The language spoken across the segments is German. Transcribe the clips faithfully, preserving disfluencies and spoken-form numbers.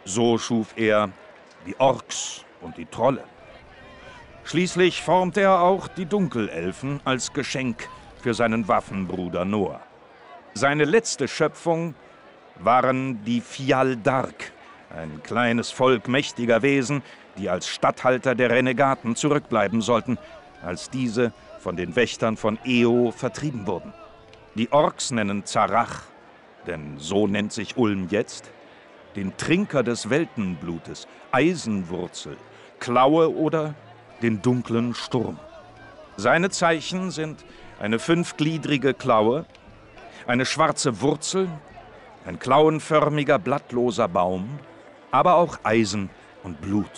So schuf er die Orks und die Trolle. Schließlich formte er auch die Dunkelelfen als Geschenk für seinen Waffenbruder Noah. Seine letzte Schöpfung waren die Fiyal Dark, ein kleines Volk mächtiger Wesen, die als Statthalter der Renegaten zurückbleiben sollten, als diese von den Wächtern von Eo vertrieben wurden. Die Orks nennen Zarach, denn so nennt sich Ulm jetzt, den Trinker des Weltenblutes, Eisenwurzel, Klaue oder den dunklen Sturm. Seine Zeichen sind eine fünfgliedrige Klaue, eine schwarze Wurzel, ein klauenförmiger, blattloser Baum, aber auch Eisen und Blut.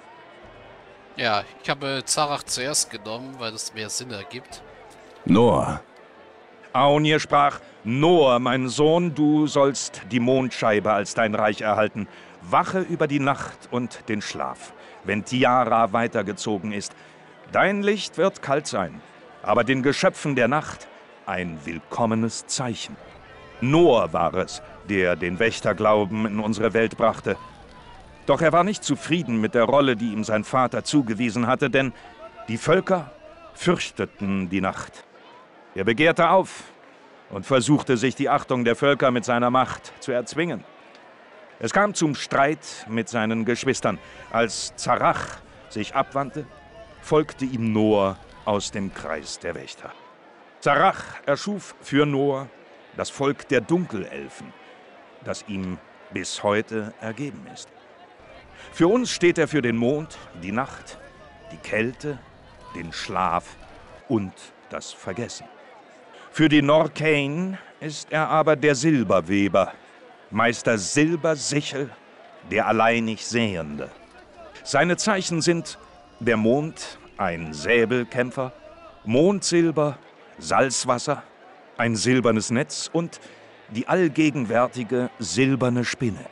Ja, ich habe Zarach zuerst genommen, weil es mehr Sinn ergibt. Noah. Aunir sprach: Noah, mein Sohn, du sollst die Mondscheibe als dein Reich erhalten. Wache über die Nacht und den Schlaf, wenn Tiara weitergezogen ist. Dein Licht wird kalt sein, aber den Geschöpfen der Nacht ein willkommenes Zeichen. Noah war es, der den Wächterglauben in unsere Welt brachte. Doch er war nicht zufrieden mit der Rolle, die ihm sein Vater zugewiesen hatte, denn die Völker fürchteten die Nacht. Er begehrte auf und versuchte, sich die Achtung der Völker mit seiner Macht zu erzwingen. Es kam zum Streit mit seinen Geschwistern. Als Zarach sich abwandte, folgte ihm Noah aus dem Kreis der Wächter. Zarach erschuf für Noah das Volk der Dunkelelfen, das ihm bis heute ergeben ist. Für uns steht er für den Mond, die Nacht, die Kälte, den Schlaf und das Vergessen. Für die Norcain ist er aber der Silberweber, Meister Silbersichel, der alleinig Sehende. Seine Zeichen sind der Mond, ein Säbelkämpfer, Mondsilber, Salzwasser, ein silbernes Netz und die allgegenwärtige silberne Spinne.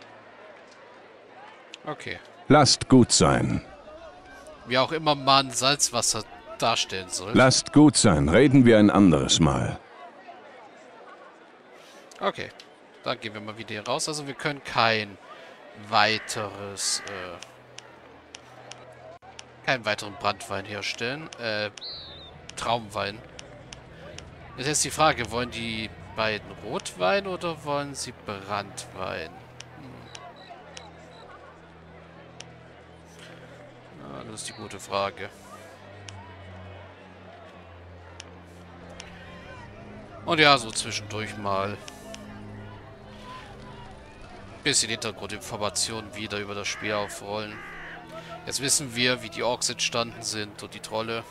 Okay. Lasst gut sein. Wie auch immer man Salzwasser darstellen soll. Lasst gut sein. Reden wir ein anderes Mal. Okay. Dann gehen wir mal wieder hier raus. Also wir können kein weiteres, äh, keinen weiteren Brandwein herstellen. Äh, Traumwein. Jetzt ist die Frage, wollen die beiden Rotwein oder wollen sie Brandwein? Hm. Ja, das ist die gute Frage. Und ja, so zwischendurch mal bisschen Hintergrundinformationen wieder über das Spiel aufrollen. Jetzt wissen wir, wie die Orks entstanden sind und die Trolle.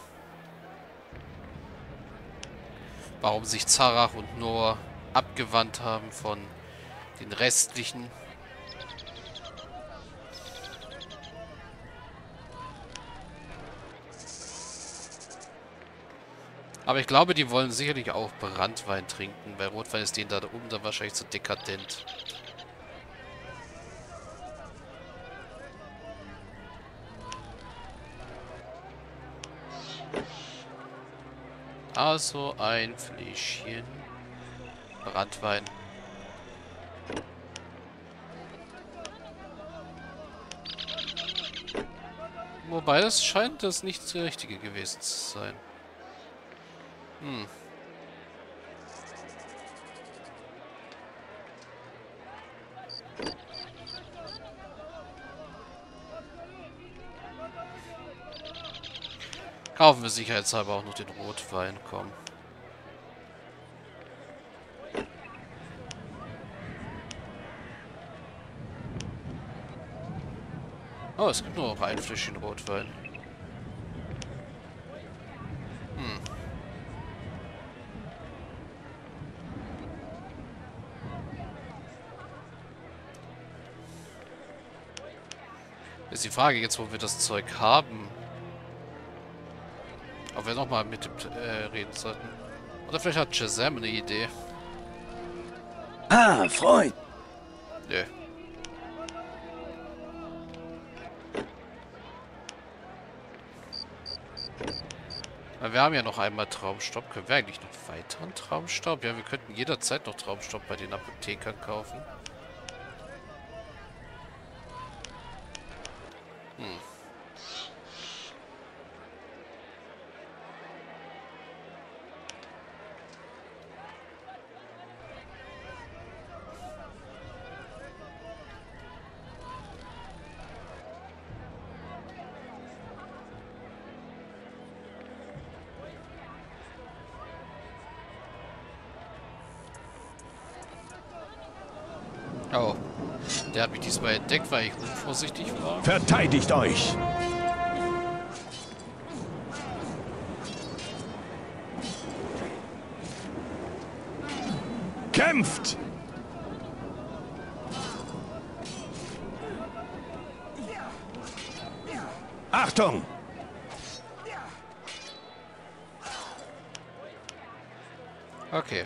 Warum sich Zarach und Noah abgewandt haben von den restlichen. Aber ich glaube, die wollen sicherlich auch Brandwein trinken, weil Rotwein ist denen da oben dann wahrscheinlich zu dekadent. Also ein Fläschchen Brandwein. Wobei, das scheint das nicht das Richtige gewesen zu sein. Hm. Kaufen wir sicherheitshalber auch noch den Rotwein, komm. Oh, es gibt nur noch ein Fläschchen Rotwein. Hm. Ist die Frage jetzt, wo wir das Zeug haben. Ob wir nochmal mit dem äh, reden sollten. Oder vielleicht hat Shazam eine Idee. Ah, Freund. Nö. Na, wir haben ja noch einmal Traumstopp. Können wir eigentlich noch weiteren Traumstopp? Ja, wir könnten jederzeit noch Traumstopp bei den Apothekern kaufen. Oh. Der hat mich diesmal entdeckt, weil ich unvorsichtig war. Verteidigt euch! Kämpft! Achtung! Okay.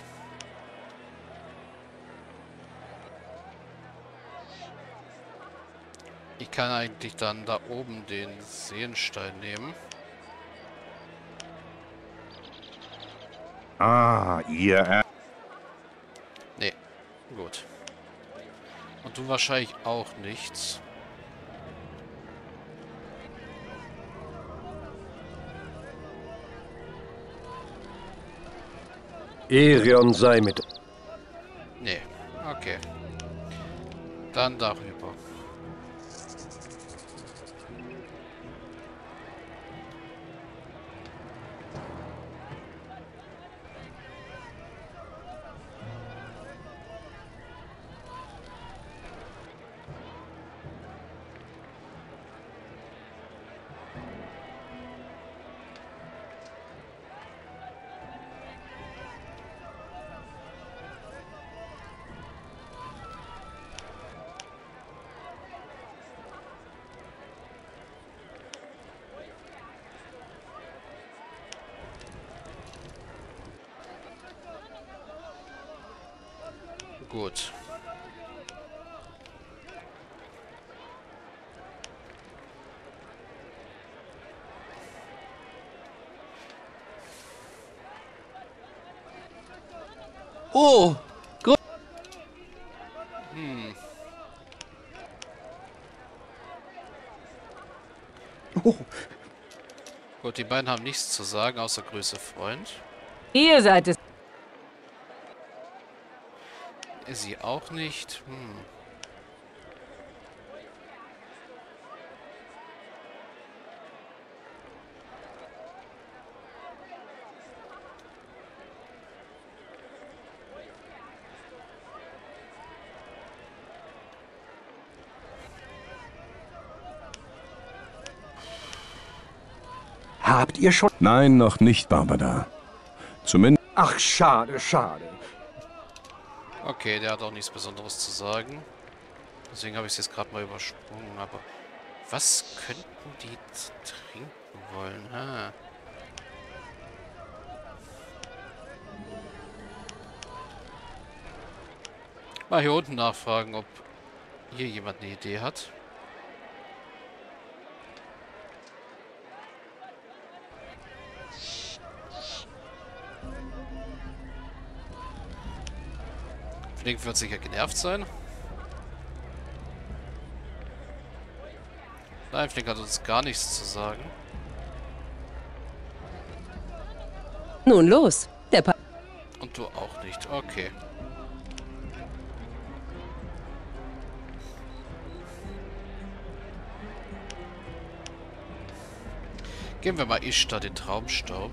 Ich kann eigentlich dann da oben den Seenstein nehmen. Ah, ihr... Er Nee, gut. Und du wahrscheinlich auch nichts. Erion sei mit... Nee, okay. Dann darüber. Gut. Oh! Hm. Oh. Gut, die beiden haben nichts zu sagen, außer Grüße, Freund. Ihr seid es. Sie auch nicht. Hm. Habt ihr schon... Nein, noch nicht, Barbara. Zumindest... Ach, schade, schade. Okay, der hat auch nichts Besonderes zu sagen. Deswegen habe ich es jetzt gerade mal übersprungen. Aber was könnten die trinken wollen? Ha. Mal hier unten nachfragen, ob hier jemand eine Idee hat. Flink wird sicher genervt sein. Nein, Flink hat uns gar nichts zu sagen. Nun los. Der pa Und du auch nicht. Okay. Geben wir mal Ishtar den Traumstaub.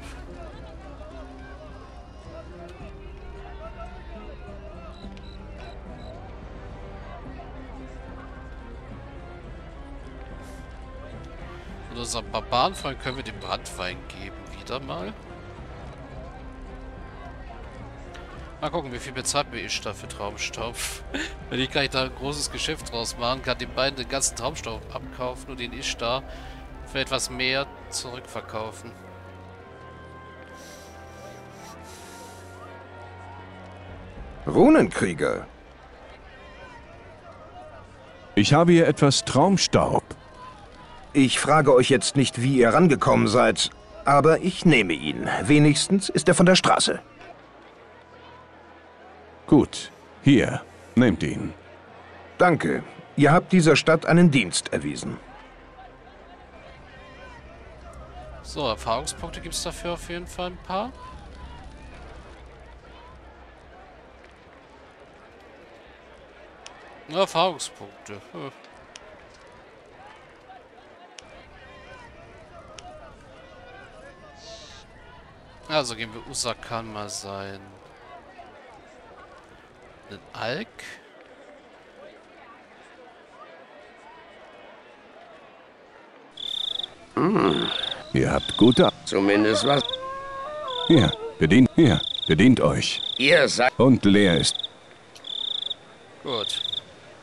Und unserem Barbarenfreund können wir den Brandwein geben. Wieder mal. Mal gucken, wie viel bezahlt mir Ishtar für Traumstaub. Wenn ich gleich da ein großes Geschäft draus machen kann, den beiden den ganzen Traumstaub abkaufen und den Ishtar für etwas mehr zurückverkaufen. Runenkrieger. Ich habe hier etwas Traumstaub. Ich frage euch jetzt nicht, wie ihr rangekommen seid, aber ich nehme ihn. Wenigstens ist er von der Straße. Gut, hier, nehmt ihn. Danke. Ihr habt dieser Stadt einen Dienst erwiesen. So, Erfahrungspunkte gibt es dafür auf jeden Fall ein paar. Erfahrungspunkte. Hm. Also gehen wir Usakan mal sein. Ein Alk. Ihr habt gute... Zumindest was. Hier, bedient... Hier, bedient euch. Ihr seid... Und leer ist... Gut.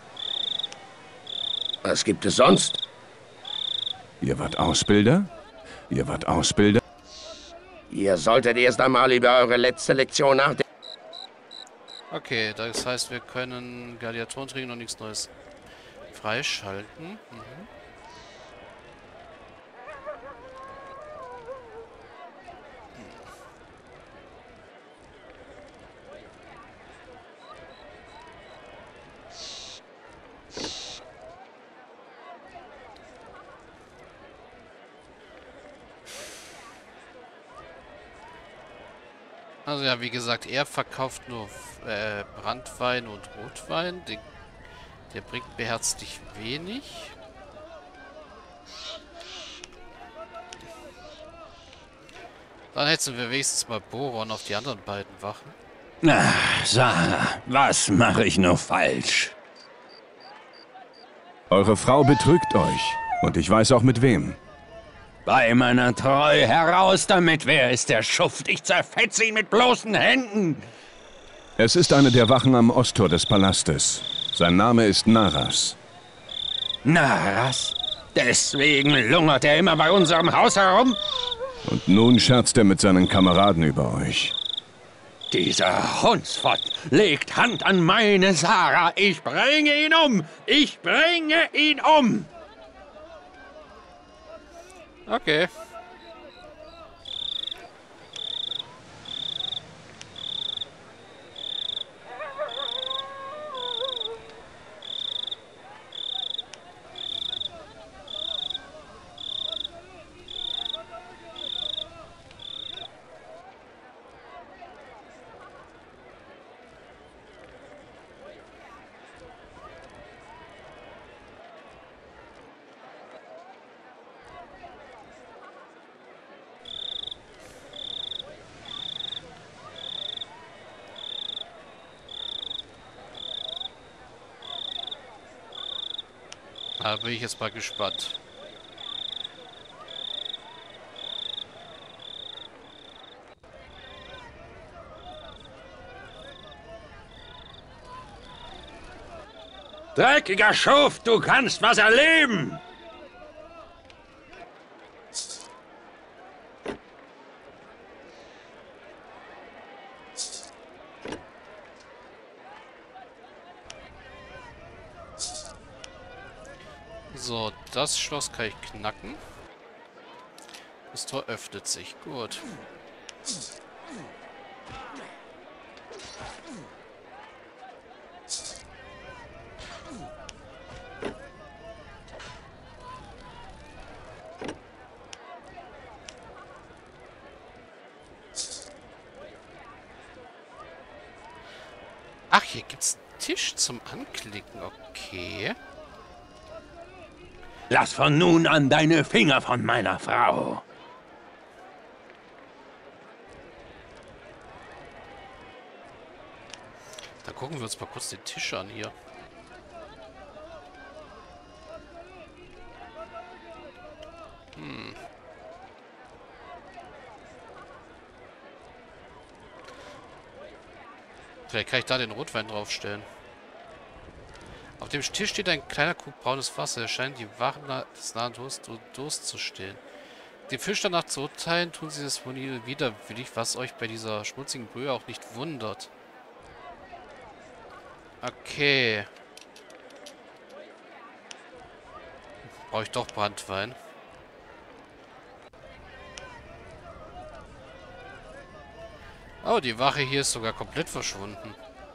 Was gibt es sonst? Ihr wart Ausbilder? Ihr wart Ausbilder? Ihr solltet erst einmal über eure letzte Lektion nachdenken. Okay, das heißt, wir können Gladiatoren-Training noch nichts Neues freischalten. Mhm. Also ja, wie gesagt, er verkauft nur äh, Brandwein und Rotwein. Den, der bringt beherzlich wenig. Dann hätten wir wenigstens mal Boron auf die anderen beiden Wachen. Na, Sarah, was mache ich nur falsch? Eure Frau betrügt euch. Und ich weiß auch mit wem. Bei meiner Treue heraus damit, wer ist der Schuft? Ich zerfetze ihn mit bloßen Händen. Es ist eine der Wachen am Osttor des Palastes. Sein Name ist Naras. Naras? Deswegen lungert er immer bei unserem Haus herum? Und nun scherzt er mit seinen Kameraden über euch. Dieser Hundsfott legt Hand an meine Sarah. Ich bringe ihn um. Ich bringe ihn um. Okay. Da bin ich jetzt mal gespannt. Dreckiger Schuft, du kannst was erleben. So, das Schloss kann ich knacken. Das Tor öffnet sich. Gut. Ach, hier gibt's einen Tisch zum Anklicken. Okay. Lass von nun an deine Finger von meiner Frau. Da gucken wir uns mal kurz den Tisch an hier. Hm. Vielleicht kann ich da den Rotwein draufstellen. Auf dem Tisch steht ein kleiner Krug braunes Wasser. Er scheint die Wachen des nahen Durst, Durst zu stehen. Den Fisch danach zu urteilen, tun sie das wohl nie widerwillig, was euch bei dieser schmutzigen Brühe auch nicht wundert. Okay. Brauche ich doch Brandwein. Oh, die Wache hier ist sogar komplett verschwunden.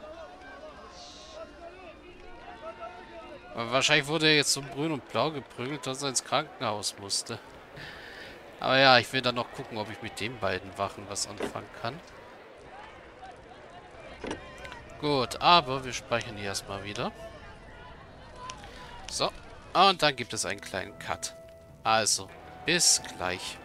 Aber wahrscheinlich wurde er jetzt so grün und blau geprügelt, dass er ins Krankenhaus musste. Aber ja, ich will dann noch gucken, ob ich mit den beiden Wachen was anfangen kann. Gut, aber wir speichern die erstmal wieder. So, und dann gibt es einen kleinen Cut. Also, bis gleich.